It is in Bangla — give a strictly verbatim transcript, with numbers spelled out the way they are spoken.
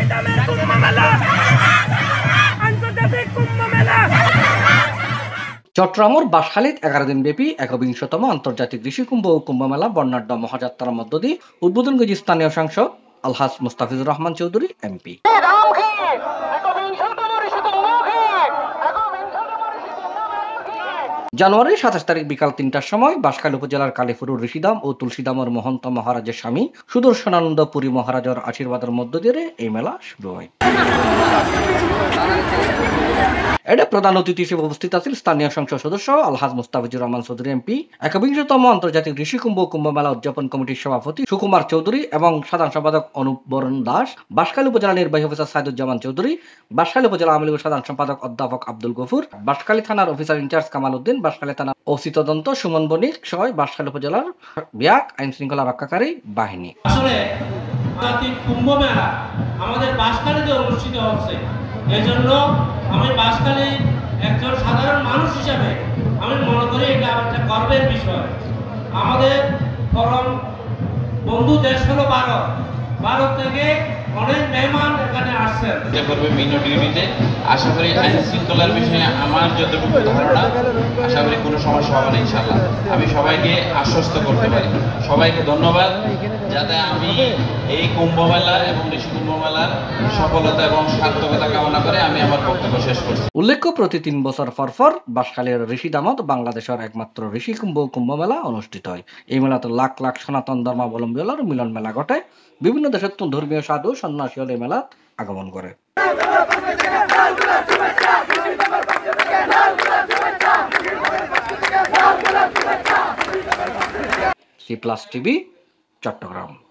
চট্টগ্রামের বাঁশখালীত এগারো দিন ব্যাপী একবিংশতম আন্তর্জাতিক ঋষি কুম্ভ ও কুম্ভ মেলা বর্ণাঢ্য মহাযাত্রার মধ্য দিয়ে উদ্বোধন করেছে স্থানীয় সাংসদ আলহাজ মুস্তাফিজুর রহমান চৌধুরী এমপি। জানুয়ারির সাতাশ তারিখ বিকাল তিনটার সময় বাঁশখালী উপজেলার কালীপুরের ঋষিধাম ও তুলসীধামের মহন্ত মহারাজের স্বামী সুদর্শনানন্দ পুরী মহারাজের আশীর্বাদের মধ্য দিয়ে এই মেলা শুরু হয়। এটা প্রধান অতিথি হিসেবে উপস্থিত আছেন স্থানীয় সংসদ সদস্য আলহাজ মুস্তাফিজুর রহমান চৌধুরী এমপি, একবিংশতম আন্তর্জাতিক ঋষি কুম্ভ কুম্ভ মেলা উদযাপন কমিটির সভাপতি সুকুমার চৌধুরী এবং সাধারণ সম্পাদক অনুপ বরণ দাস, বাঁশখালী উপজেলা নির্বাহী অফিসার সাইদুজ্জামান চৌধুরী, বাঁশখালী উপজেলা আওয়ামী লীগের সাধারণ সম্পাদক অধ্যাপক আব্দুল গফুর, বাঁশখালী থানার অফিসার ইনচার্জ কামাল উদ্দিন, বাঁশখালী থানার ওসি তদন্ত সুমন বণিক সহ বাঁশখালী উপজেলার বিয়াক আইন শৃঙ্খলা রক্ষাকারী বাহিনী। আসলে কুম্ভ মেলা আমাদের বাঁশখালীতে অনুষ্ঠিত হচ্ছে, এজন্য আমি বাঁশখালী একজন সাধারণ মানুষ হিসাবে আমি মনে করি এটা একটা গর্বের বিষয়। আমাদের পরম বন্ধু দেশ হলো ভারত, ভারত থেকে অনেক মেহমান এখানে আসছেন। করবে মিনোডিউটিতে আশা করি আইন শৃঙ্খলার বিষয়ে আমার যতটুকু ধারণা, আশা করি কোনো সমস্যা হবে না ইনশাল্লাহ। আমি সবাইকে আশ্বস্ত করতে পারি। সবাইকে ধন্যবাদ, যাতে আমি এই কুম্ভ মেলা এবং ঋষি কুম্ভ মেলার সফলতা এবং সার্থকতা কামনা করে আমি আমার বক্তব্য শেষ করছি। উল্লেখ্য, প্রতি তিন বছর পর পর বাঁশখালীর ঋষিধামত বাংলাদেশের একমাত্র ঋষি কুম্ভ কুম্ভ মেলা অনুষ্ঠিত হয়। এই মেলাতে লাখ লাখ সনাতন ধর্মাবলম্বী মিলন মেলা ঘটে। বিভিন্ন দেশের ধর্মীয় সাধু সন্ন্যাসী হলে মেলা আগমন করে। C plus TV, Chittagong.